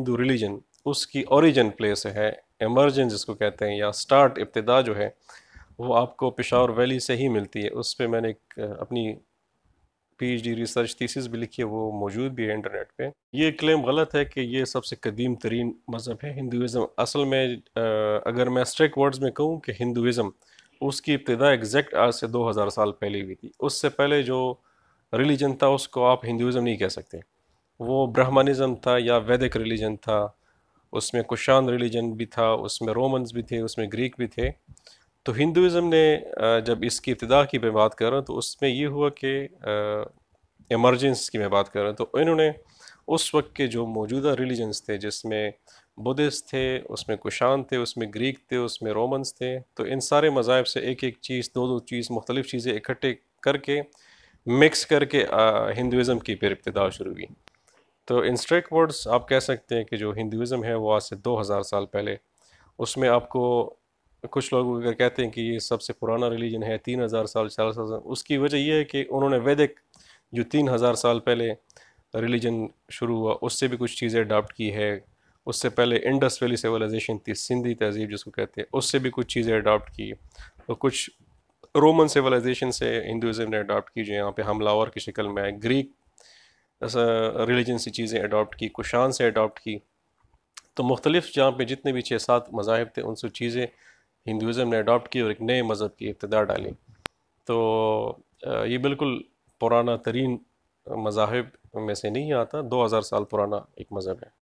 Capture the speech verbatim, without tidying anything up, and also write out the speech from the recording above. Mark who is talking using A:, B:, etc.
A: ہندو religion اس کی origin place ہے، ایمرجن جس کو کہتے ہیں، یا سٹارٹ ابتدا جو ہے وہ آپ کو پشاور ویلی سے ہی ملتی ہے۔ اس پہ میں نے ایک اپنی P H D research thesis بھی لکھی ہے، وہ موجود بھی ہے انٹرنیٹ پہ۔ یہ کلیم غلط ہے کہ یہ سب سے قدیم ترین مذہب ہے ہندوازم۔ اصل میں اگر میں اسٹریک ورڈز میں کہوں کہ ہندوازم، اس کی ابتدا ایگزیکٹ آج سے دو ہزار سال پہلے ہوئی تھی۔ اس سے پہلے جو ریلیجن تھا اس کو آپ ہندوازم نہیں کہہ سکتے، وہ برہمنزم تھا یا ویدک ریلیجن تھا، اس میں کشان ریلیجن بھی تھا، اس میں رومنز بھی تھے، اس میں گریک بھی تھے۔ تو ہندوازم نے جب اس کی ابتدا کی میں بات کر رہا ہوں تو اس میں یہ ہوا کہ ایمرجنس کی میں بات کر رہا ہوں، تو انہوں نے اس وقت کے جو موجودہ ریلیجنز تھے، جس میں بدھسٹ تھے، اس میں کشان تھے، اس میں گریک تھے، اس میں رومنز تھے، تو ان سارے مذاہب سے ایک ایک چیز، دو دو چیز، مختلف چیزیں اکٹھے کر کے مکس کر کے ہندوازم کی پھر ابتدا شروع ہوئی۔ تو ان اسٹریک ورڈز آپ کہہ سکتے ہیں کہ جو ہندوازم ہے وہ آج سے دو ہزار سال پہلے، اس میں آپ کو کچھ لوگ اگر کہتے ہیں کہ یہ سب سے پرانا ریلیجن ہے، تین ہزار سال، چار ہزار سال، اس کی وجہ یہ ہے کہ انہوں نے ویدک جو تین ہزار سال پہلے ریلیجن شروع ہوا اس سے بھی کچھ چیزیں اڈاپٹ کی ہے۔ اس سے پہلے انڈس ویلی سیولائزیشن تھی، سندھی تہذیب جس کو کہتے ہیں، اس سے بھی کچھ چیزیں اڈاپٹ کی، اور کچھ رومن سیولائزیشن سے ہندوازم نے اڈاپٹ کی جو یہاں پہ حملہ آور کی شکل میں ہے، گریک ریلیجن سے چیزیں اڈاپٹ کی، کشان سے اڈاپٹ کی۔ تو مختلف جہاں پہ جتنے بھی چھ سات مذاہب تھے ان سے چیزیں ہندوازم نے اڈاپٹ کی اور ایک نئے مذہب کی ابتدا ڈالی۔ تو یہ بالکل پرانا ترین مذاہب میں سے نہیں آتا، دو ہزار سال پرانا ایک مذہب ہے۔